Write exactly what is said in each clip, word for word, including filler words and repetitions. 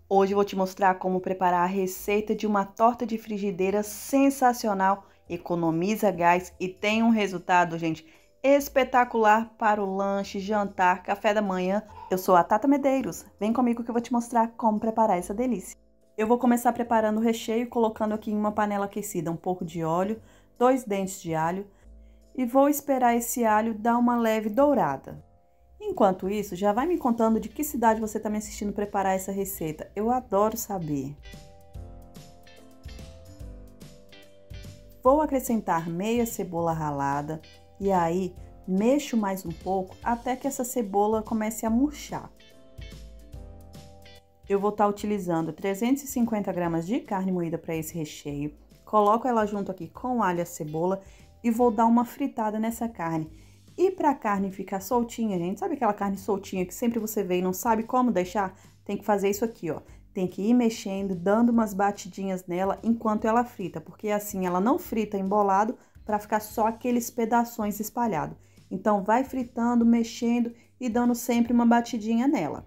Hoje eu vou te mostrar como preparar a receita de uma torta de frigideira sensacional, economiza gás e tem um resultado, gente, espetacular para o lanche, jantar, café da manhã. Eu sou a Tata Medeiros, vem comigo que eu vou te mostrar como preparar essa delícia. Eu vou começar preparando o recheio, colocando aqui em uma panela aquecida um pouco de óleo, dois dentes de alho e vou esperar esse alho dar uma leve dourada. Enquanto isso, já vai me contando de que cidade você está me assistindo preparar essa receita. Eu adoro saber. Vou acrescentar meia cebola ralada e aí mexo mais um pouco até que essa cebola comece a murchar. Eu vou estar utilizando trezentos e cinquenta gramas de carne moída para esse recheio. Coloco ela junto aqui com o alho e a cebola e vou dar uma fritada nessa carne. E para a carne ficar soltinha, gente, sabe aquela carne soltinha que sempre você vê e não sabe como deixar? Tem que fazer isso aqui, ó. Tem que ir mexendo, dando umas batidinhas nela enquanto ela frita, porque assim ela não frita embolado para ficar só aqueles pedaços espalhados. Então, vai fritando, mexendo e dando sempre uma batidinha nela.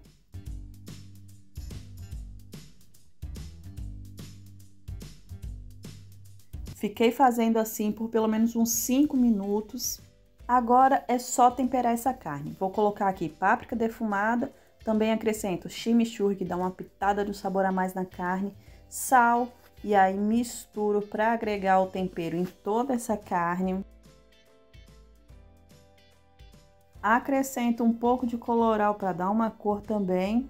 Fiquei fazendo assim por pelo menos uns cinco minutos. Agora é só temperar essa carne. Vou colocar aqui páprica defumada, também acrescento chimichurri, que dá uma pitada de sabor a mais na carne, sal, e aí misturo para agregar o tempero em toda essa carne. Acrescento um pouco de colorau para dar uma cor também.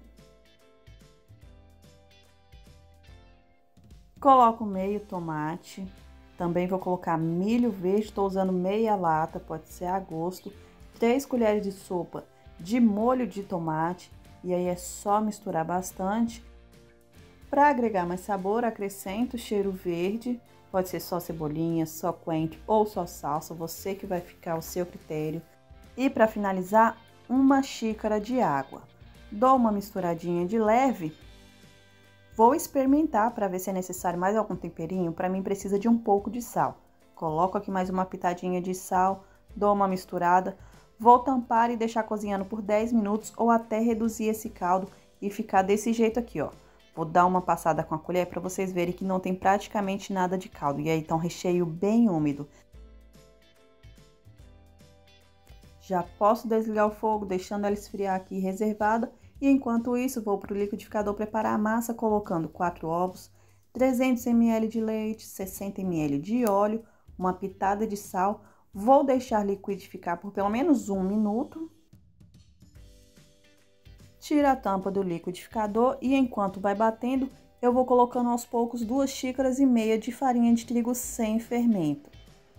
Coloco meio tomate. Também vou colocar milho verde, estou usando meia lata, pode ser a gosto. três colheres de sopa de molho de tomate. E aí é só misturar bastante. Para agregar mais sabor, acrescento cheiro verde. Pode ser só cebolinha, só coentro ou só salsa, você que vai ficar ao seu critério. E para finalizar, uma xícara de água. Dou uma misturadinha de leve. Vou experimentar para ver se é necessário mais algum temperinho. Para mim precisa de um pouco de sal. Coloco aqui mais uma pitadinha de sal, dou uma misturada. Vou tampar e deixar cozinhando por dez minutos ou até reduzir esse caldo e ficar desse jeito aqui, ó. Vou dar uma passada com a colher para vocês verem que não tem praticamente nada de caldo. E aí tá um recheio bem úmido. Já posso desligar o fogo, deixando ela esfriar aqui reservada. E enquanto isso, vou para o liquidificador preparar a massa, colocando quatro ovos, trezentos mililitros de leite, sessenta mililitros de óleo, uma pitada de sal. Vou deixar liquidificar por pelo menos um minuto. Tira a tampa do liquidificador e enquanto vai batendo, eu vou colocando aos poucos duas xícaras e meia de farinha de trigo sem fermento.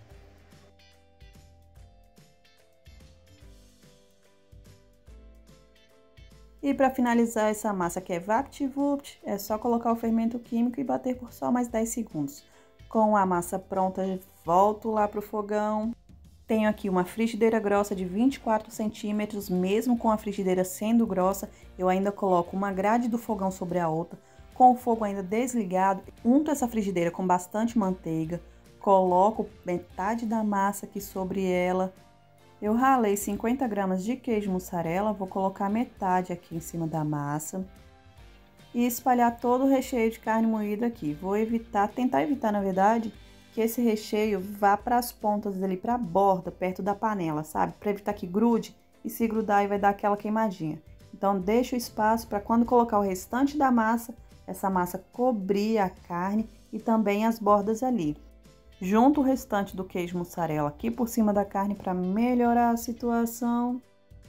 E para finalizar essa massa que é VaptVupt, é só colocar o fermento químico e bater por só mais dez segundos. Com a massa pronta, volto lá para o fogão. Tenho aqui uma frigideira grossa de vinte e quatro centímetros, mesmo com a frigideira sendo grossa, eu ainda coloco uma grade do fogão sobre a outra, com o fogo ainda desligado. Unto essa frigideira com bastante manteiga, coloco metade da massa aqui sobre ela. Eu ralei cinquenta gramas de queijo mussarela, vou colocar metade aqui em cima da massa e espalhar todo o recheio de carne moída aqui. Vou evitar, tentar evitar, na verdade, que esse recheio vá para as pontas ali, para a borda, perto da panela, sabe? Para evitar que grude e se grudar aí vai dar aquela queimadinha. Então, deixa o espaço para quando colocar o restante da massa, essa massa cobrir a carne e também as bordas ali. Junto o restante do queijo mussarela aqui por cima da carne para melhorar a situação.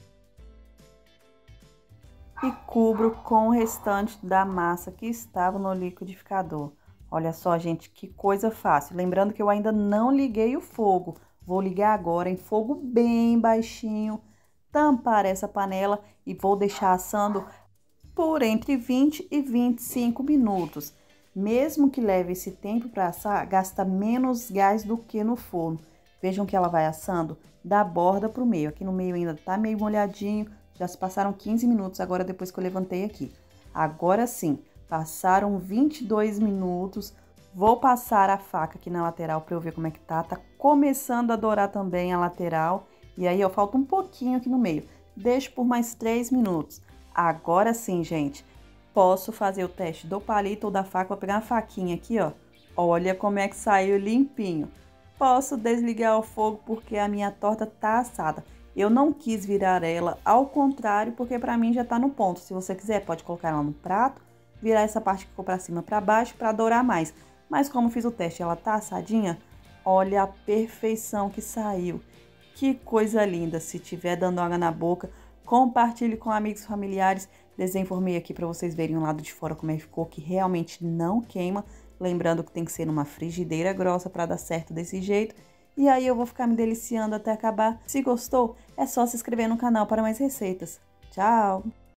E cubro com o restante da massa que estava no liquidificador. Olha só, gente, que coisa fácil. Lembrando que eu ainda não liguei o fogo. Vou ligar agora em fogo bem baixinho, tampar essa panela e vou deixar assando por entre vinte e vinte e cinco minutos. Mesmo que leve esse tempo para assar, gasta menos gás do que no forno. Vejam que ela vai assando da borda para o meio. Aqui no meio ainda tá meio molhadinho, já se passaram quinze minutos agora depois que eu levantei aqui. Agora sim, passaram vinte e dois minutos. Vou passar a faca aqui na lateral para eu ver como é que tá. Tá começando a dourar também a lateral. E aí, ó, falta um pouquinho aqui no meio. Deixo por mais três minutos. Agora sim, gente. posso fazer o teste do palito ou da faca. Vou pegar uma faquinha aqui, ó. Olha como é que saiu limpinho. Posso desligar o fogo porque a minha torta tá assada. Eu não quis virar ela ao contrário, porque pra mim já tá no ponto. Se você quiser, pode colocar ela no prato, virar essa parte que ficou pra cima pra baixo pra dourar mais. Mas como fiz o teste, ela tá assadinha, olha a perfeição que saiu. Que coisa linda. Se tiver dando água na boca, compartilhe com amigos e familiares. Desenformei aqui pra vocês verem o lado de fora como é que ficou, que realmente não queima. Lembrando que tem que ser numa frigideira grossa para dar certo desse jeito. E aí eu vou ficar me deliciando até acabar. Se gostou, é só se inscrever no canal para mais receitas. Tchau!